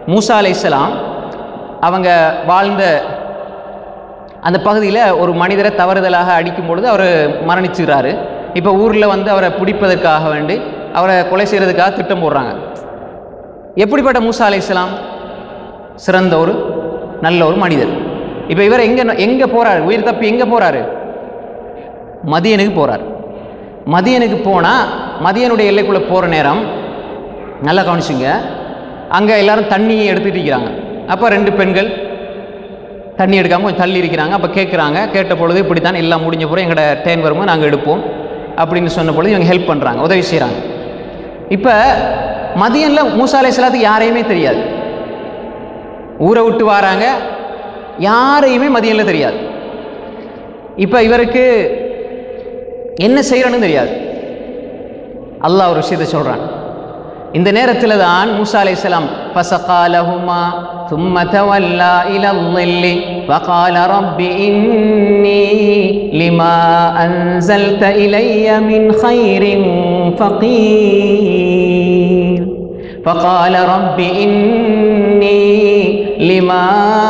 மூசா அலைஹிஸ்ஸலாம் அவங்க வாழ்ந்த அந்த பகுதியில் ஒரு மனிதரை தவறுதலாக அடிக்கும் பொழுது அவர் மரணிச்சுக்கிறாரு. இப்போ ஊரில் வந்து அவரை பிடிப்பதற்காக வேண்டி அவரை கொலை செய்கிறதுக்காக திட்டம் போடுறாங்க. எப்படிப்பட்ட மூசா அலைஹிஸ்ஸலாம்? சிறந்த ஒரு நல்ல ஒரு மனிதர். இப்போ இவர் எங்கே போகிறாரு? உயிர் தப்பி எங்கே போகிறாரு? மதியனுக்கு போகிறார். மதியனுக்கு போனால் மதியனுடைய எல்லைக்குள்ளே போகிற நேரம் நல்லா கவனிச்சுங்க, அங்கே எல்லாரும் தண்ணியை எடுத்துகிட்டு இருக்கிறாங்க. அப்போ 2 பெண்கள் தண்ணி எடுக்காமல் கொஞ்சம் தள்ளி இருக்கிறாங்க. அப்போ கேட்குறாங்க. கேட்ட பொழுது இப்படி தான் எல்லாம் முடிஞ்ச பிறகு எங்களோட டேன் வரும்போது நாங்கள் எடுப்போம் அப்படின்னு சொன்ன பொழுது இவங்க ஹெல்ப் பண்ணுறாங்க, உதவி செய்கிறாங்க. இப்போ மதியனில் மூசா அலைஹிஸ்ஸலாத்துக்கு யாரையுமே தெரியாது. ஊரை விட்டு வராங்க, யாரையுமே மதியனில் தெரியாது. இப்போ இவருக்கு என்ன செய்யறன்னு தெரியாது. அல்லாஹ் ஒரு விஷயத்தை சொல்கிறான். இந்த நேரத்தில் தான் மூசா அலைஹிஸ்ஸலாம் ஃபஸகாலஹுமா ثم تولى إلى الظل فقال رب إني لما أنزلت إلي من خير فقير فقال رب إني لما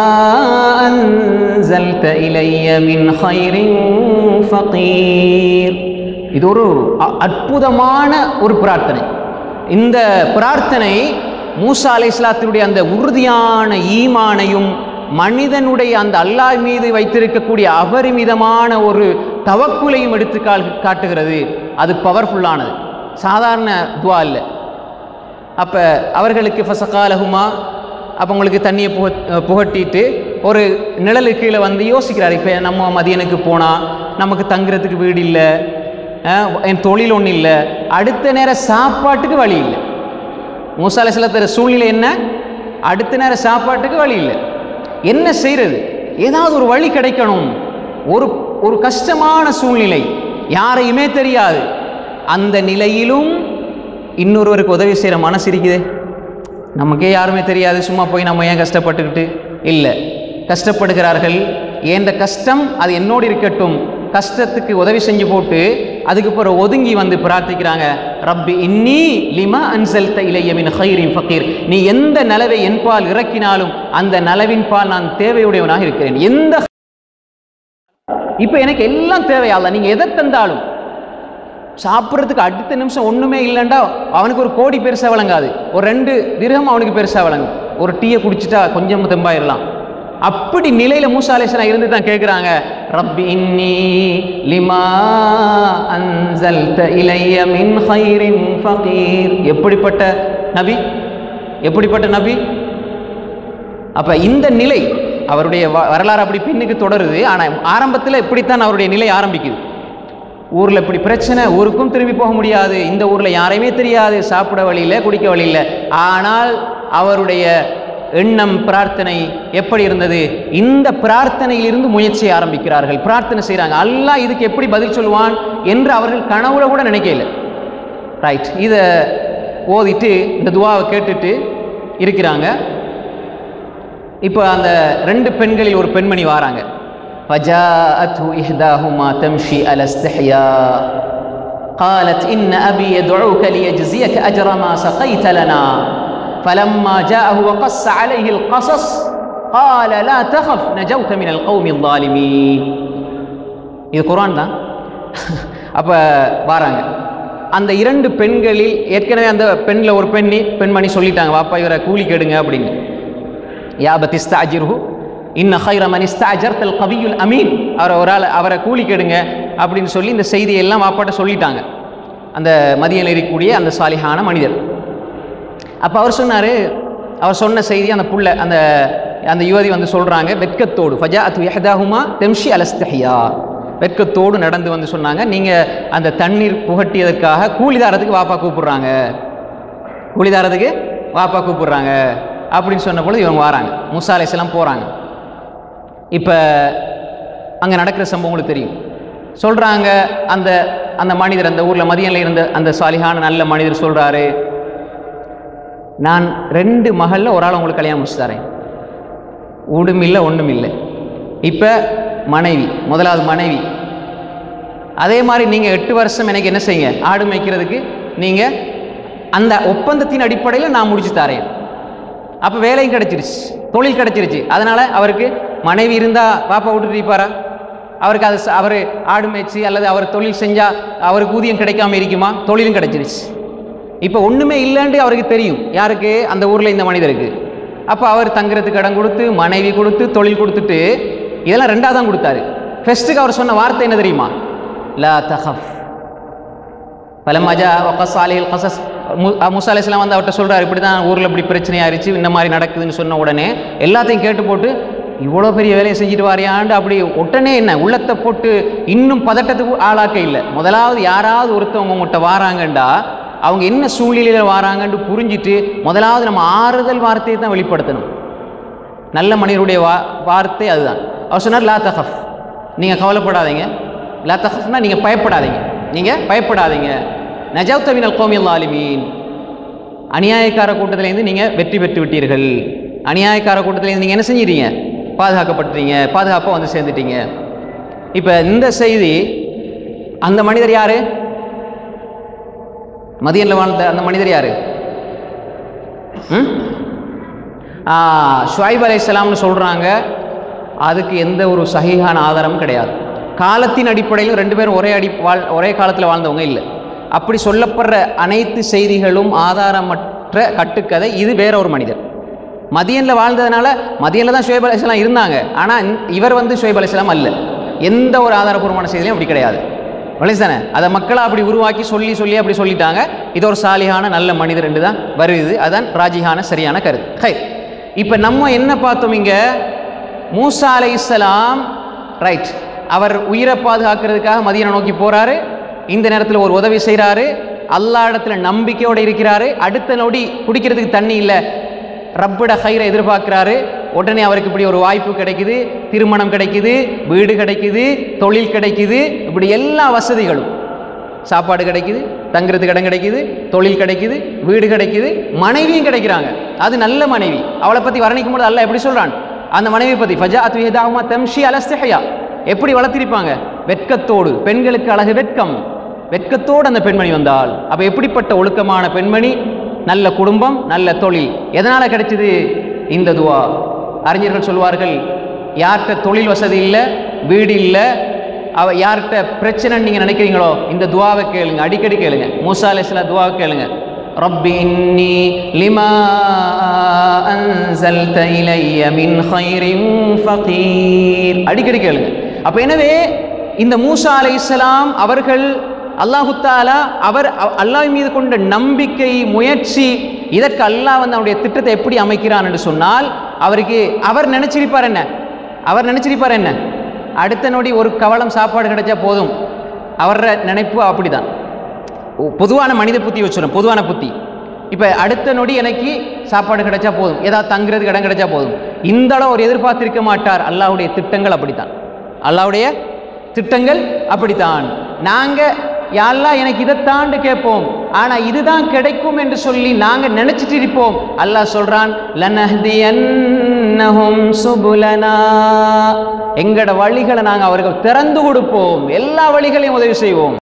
أنزلت إلي من خير فقير. இது ஒரு அற்புதமான ஒரு பிரார்த்தனை. இந்த பிரார்த்தனை மூசா அலைஹிஸ்ஸலாத்துடைய அந்த உறுதியான ஈமானையும் மனிதனுடைய அந்த அல்லாஹ் மீது வைத்திருக்கக்கூடிய அபரிமிதமான ஒரு தவக்குலையும் எடுத்து காட்டுகிறது. அது பவர்ஃபுல்லானது, சாதாரண துவா இல்லை. அப்போ அவர்களுக்கு ஃபஸகாலஹுமா, அப்போ உங்களுக்கு தண்ணியை புகட்டிட்டு ஒரு நிழலுக்கு கீழே வந்து யோசிக்கிறார். இப்போ நம்ம மதியனுக்கு போனால் நமக்கு தங்குறதுக்கு வீடு இல்லை, என் தொழில் ஒன்றும் இல்லை, அடுத்த நேரம் சாப்பாட்டுக்கு வழி இல்லை. மூசா அலைஹிஸ்ஸலாத்துடைய சூழ்நிலை என்ன? அடுத்த நேரம் சாப்பாட்டுக்கு வழி இல்லை. என்ன செய்கிறது? ஏதாவது ஒரு வழி கிடைக்கணும். ஒரு கஷ்டமான சூழ்நிலை, யாரையுமே தெரியாது. அந்த நிலையிலும் இன்னொருவருக்கு உதவி செய்கிற மனசு இருக்குது. நமக்கே யாருமே தெரியாது, சும்மா போய் நம்ம ஏன் கஷ்டப்பட்டுக்கிட்டு? இல்லை, கஷ்டப்படுகிறார்கள். ஏந்த கஷ்டம் அது என்னோடு இருக்கட்டும், கஷ்டத்துக்கு உதவி செஞ்சு போட்டு அதுக்கு பிறகு ஒதுங்கி வந்து பிரார்த்திக்கிறாங்க. ரப்பி இன்னி லிமா அன்சல்த இலைய மின் கைரின் ஃபகீர். நீ எந்த நலவை என்பால் இறக்கினாலும் அந்த நலவின் பால் நான் தேவையுடையவனாக இருக்கிறேன். இப்போ எனக்கு எல்லாம் தேவையால நீங்க எதை தந்தாலும், சாப்பிட்றதுக்கு அடுத்த நிமிஷம் ஒண்ணுமே இல்லைண்டா அவனுக்கு ஒரு கோடி பெருசா வழங்காது, ஒரு 2 திர்ஹம் அவனுக்கு பெருசா வழங்கும். ஒரு டீயை குடிச்சிட்டா கொஞ்சம் தெம்பாயிரலாம். அப்படி நிலையில மூசா அலைஹிஸ்ஸலாம் இருந்து தான் கேட்குறாங்க, ரப்பி இன்னி லிமா அன்ஸல்த இலைய மின் கைரின் ஃபகீர். எப்படிப்பட்ட நபி, எப்படிப்பட்ட நபி! அப்ப இந்த நிலை அவருடைய வரலாறு அப்படி பின்னுக்கு தொடருது. ஆனால் ஆரம்பத்தில் இப்படித்தான் அவருடைய நிலை ஆரம்பிக்குது. ஊரில் இப்படி பிரச்சனை, ஊருக்கும் திரும்பி போக முடியாது, இந்த ஊரில் யாரையுமே தெரியாது, சாப்பிட வழியில் குடிக்க வழியில். ஆனால் அவருடைய எண்ணம், பிரார்த்தனை எப்படி இருந்தது? இந்த பிரார்த்தனையிலிருந்து முயற்சியை ஆரம்பிக்கிறார்கள், பிரார்த்தனை செய்கிறாங்க. அல்லாஹ் இதுக்கு எப்படி பதில் சொல்லுவான் என்று அவர்கள் கனவுல கூட நினைக்கல. ரைட், இதை ஓதிட்டு இந்த துவாவை கேட்டுட்டு இருக்கிறாங்க. இப்போ அந்த 2 பெண்களில் ஒரு பெண்மணி வாராங்க. فجاءته إحداهما تمشي على استحياء قالت إن أبي يدعوك ليجزيك أجر ما سقيت لنا فلما جاءه وقص عليه القصص قال لا تخف نجوت من القوم الظالمين. இது குர்ஆன் தான். அப்போ வாராங்க. அந்த 2 பெண்களில் ஏற்கனவே அந்த பெண்ணில் ஒரு பெண்மணி சொல்லிட்டாங்க, வாப்பா இவரை கூலி கெடுங்க அப்படின்னு. யா பத்திஸ்தாஜிர்ஹு இன்ன கைர மன் இஸ்தாஜர்தல் கவியுல் அமீன். அவரை கூலி கெடுங்க அப்படின்னு சொல்லி இந்த செய்தியெல்லாம் வாப்பாட்ட சொல்லிட்டாங்க அந்த மதியில் இருக்கக்கூடிய அந்த சாலிஹான மனிதர். அப்போ அவர் சொன்னார், அவர் சொன்ன செய்தி அந்த புள்ள அந்த யுவதி வந்து சொல்கிறாங்க வெட்கத்தோடு, ஃபஜாஅத்து இஹ்தாஹுமா தம்ஷி அலா இஸ்திஹ்யா, வெட்கத்தோடு நடந்து வந்து சொன்னாங்க, நீங்கள் அந்த தண்ணீர் புகட்டியதற்காக கூலிதாரத்துக்கு வாப்பா கூப்பிட்றாங்க, கூலிதாரத்துக்கு வாப்பா கூப்பிட்றாங்க அப்படின்னு சொன்ன பொழுது இவங்க வராங்க, மூசா அலைஹிஸ்ஸலாம் போகிறாங்க. இப்போ அங்கே நடக்கிற சம்பவம் உங்களுக்கு தெரியும். சொல்கிறாங்க அந்த அந்த மனிதர், அந்த ஊரில் மதியனில் இருந்த அந்த சாலிஹான நல்ல மனிதர் சொல்கிறாரு, நான் 2 மகளில் ஒரு ஆள் உங்களுக்கு கல்யாணம் முடிச்சு தரேன், ஊடும் இல்லை ஒன்றும் இல்லை. இப்போ மனைவி, முதலாவது மனைவி, அதே மாதிரி நீங்கள் 8 வருஷம் எனக்கு என்ன செய்யுங்க, ஆடு மேய்க்கிறதுக்கு நீங்கள் அந்த ஒப்பந்தத்தின் அடிப்படையில் நான் முடிச்சு தரேன். அப்போ வேலையும் கிடைச்சிருச்சு, தொழில் கிடைச்சிருச்சு. அதனால அவருக்கு மனைவி இருந்தால் பாப்பா விட்டுட்டு இருப்பாரா? அவருக்கு அது அவர் ஆடு மேய்ச்சி அல்லது அவர் தொழில் செஞ்சால் அவருக்கு ஊதியம் கிடைக்காம இருக்குமா? தொழிலும் கிடைச்சிருச்சு. இப்போ ஒன்றுமே இல்லைன்னு அவருக்கு தெரியும். யாருக்கு? அந்த ஊரில் இந்த மனிதருக்கு. அப்போ அவர் தங்குறதுக்கு இடம் கொடுத்து, மனைவி கொடுத்து, தொழில் கொடுத்துட்டு, இதெல்லாம் ரெண்டாவது தான் கொடுத்தாரு. ஃபர்ஸ்ட்டுக்கு அவர் சொன்ன வார்த்தை என்ன தெரியுமா? லா தஹஃப். பலம்மா ஜா வகஸ் அலைஹில் கஸஸ். மூசா அலைஹிஸ்ஸலாம் வந்து அவர்கிட்ட சொல்கிறார், இப்படி தான் ஊரில் இப்படி பிரச்சனையாயிருச்சு, இந்த மாதிரி நடக்குதுன்னு சொன்ன உடனே எல்லாத்தையும் கேட்டு போட்டு, இவ்வளோ பெரிய வேலையை செஞ்சுட்டு வாரியாண்டு அப்படி உடனே என்ன உள்ளத்தை போட்டு இன்னும் பதட்டத்துக்கு ஆளாக்க இல்லை. முதலாவது யாராவது ஒருத்தவங்க உங்கள்கிட்ட வாராங்கண்டா அவங்க என்ன சூழ்நிலையில் வாராங்கன்னு புரிஞ்சிட்டு முதலாவது நம்ம ஆறுதல் வார்த்தையை தான் வெளிப்படுத்தணும். நல்ல மனிதருடைய வார்த்தை அதுதான். அவர் சொன்னார், லா தஹஃப், நீங்கள் கவலைப்படாதீங்க. லா தஹஃப்னா நீங்கள் பயப்படாதீங்க, நீங்கள் பயப்படாதீங்க. நஜௌத மினல் கௌமில் ஸாலிமீன், அநியாயக்கார கூட்டத்திலேருந்து நீங்கள் வெற்றி பெற்று விட்டீர்கள். அநியாயக்கார கூட்டத்திலேருந்து நீங்கள் என்ன செஞ்சிட்டீங்க? பாதுகாக்கப்பட்டுறீங்க, பாதுகாப்பாக வந்து சேர்ந்துட்டீங்க. இப்போ இந்த செய்தி அந்த மனிதர் யார்? மதியனில் வாழ்ந்த அந்த மனிதர் யார்? ஷுஐப் அலைஹிஸ்ஸலாம்னு சொல்கிறாங்க. அதுக்கு எந்த ஒரு சஹீஹான ஆதாரமும் கிடையாது. காலத்தின் அடிப்படையில் ரெண்டு பேரும் ஒரே காலத்தில் வாழ்ந்தவங்க இல்லை. அப்படி சொல்லப்படுற அனைத்து செய்திகளும் ஆதாரமற்ற கட்டுக்கதை. இது வேற ஒரு மனிதர் மதியனில் வாழ்ந்ததுனால, மதியனில் தான் ஷுஐப் அலைஹிஸ்ஸலாம் இருந்தாங்க. ஆனால் இவர் வந்து ஷுஐப் அலைஹிஸ்ஸலாம் அல்ல. எந்த ஒரு ஆதாரபூர்வமான செய்தியும் அப்படி கிடையாது. தானே அதை மக்களை அப்படி உருவாக்கி சொல்லி அப்படி சொல்லிட்டாங்க. இது ஒரு சாலிகான நல்ல மனிதர் என்று தான் வருது. அதுதான் ராஜிஹான சரியான கருத்து. ஹை, இப்போ நம்ம என்ன பார்த்தோம் இங்கே? மூசா அலைஹிஸ்ஸலாம் ரைட், அவர் உயிரை பாதுகாக்கிறதுக்காக மதீனா நோக்கி போகிறாரு. இந்த நேரத்தில் ஒரு உதவி செய்கிறாரு. அல்லாஹ் இடத்துல நம்பிக்கையோடு இருக்கிறாரு. அடுத்த நொடி குடிக்கிறதுக்கு தண்ணி இல்லை, ரப்பிட ஹைரை எதிர்பார்க்குறாரு. உடனே அவருக்கு இப்படி ஒரு வாய்ப்பு கிடைக்குது, திருமணம் கிடைக்குது, வீடு கிடைக்குது, தொழில் கிடைக்குது, இப்படி எல்லா வசதிகளும், சாப்பாடு கிடைக்குது, தங்குறதுக்கு இடம் கிடைக்குது, தொழில் கிடைக்குது, வீடு கிடைக்குது, மனைவியும் கிடைக்கிறாங்க. அது நல்ல மனைவி. அவளை பற்றி வர்ணிக்கும் போது அல்லாஹ் எப்படி சொல்கிறான் அந்த மனைவி பற்றி? ஃபஜாஅத் விஹதாஹுமா தம்ஷி அலா இஸ்திஹ்யா. எப்படி வளர்த்திருப்பாங்க? வெட்கத்தோடு. பெண்களுக்கு அழகு வெட்கம். வெட்கத்தோடு அந்த பெண்மணி வந்தால் அப்போ எப்படிப்பட்ட ஒழுக்கமான பெண்மணி, நல்ல குடும்பம், நல்ல தொழில். எதனால் கிடைச்சிது? இந்த துவா. அறிஞர்கள் சொல்வார்கள், யார்கிட்ட தொழில் வசதி இல்லை, வீடு இல்லை, யார்கிட்ட பிரச்சனைன்னு நீங்கள் நினைக்கிறீங்களோ இந்த துவாவை கேளுங்க, அடிக்கடி கேளுங்க. மூசா அலைஹிஸ்ஸலாம் துவாவை கேளுங்க. ரப்பி இன்னி லிமா அன்ஸல்த இலைய மின் கைரின் ஃபகீர். அடிக்கடி கேளுங்க. அப்போ எனவே இந்த மூசா அலைஹிஸ்ஸலாம் அவர்கள் அல்லாஹு தஆலா அவர் அல்லாஹ் மீது கொண்ட நம்பிக்கை, முயற்சி, இதற்கு அல்லாஹ் வந்து அவருடைய திட்டத்தை எப்படி அமைக்கிறான் என்று சொன்னால், அவர் நினைச்சிருப்பார் என்ன? அடுத்த நொடி ஒரு கவளம் சாப்பாடு கிடைச்சா போதும். அவர நினைப்பு அப்படிதான். பொதுவான மனித புத்தி வச்சுரும், பொதுவான புத்தி. இப்போ அடுத்த நொடி எனக்கு சாப்பாடு கிடைச்சா போதும், ஏதாவது தங்குறதுக்கு இடம் கிடைச்சா போதும். இந்த அளவு ஒரு எதிர்பார்த்திருக்க மாட்டார். அல்லாஹ்வுடைய திட்டங்கள் அப்படித்தான். அல்லாஹ்வுடைய திட்டங்கள் அப்படித்தான். நாங்கள் யா அல்லாஹ் எனக்கு இதைத்தாண்டு கேட்போம், ஆனால் இதுதான் கிடைக்கும் என்று சொல்லி நாங்கள் நினைச்சிட்டு இருப்போம். அல்லாஹ் சொல்றான், லனஹ்தியன்னஹும் சுபுலனா, எங்கட வழிகளை நாங்கள் அவர்கள் திறந்து கொடுப்போம், எல்லா வழிகளையும் உதவி செய்வோம்.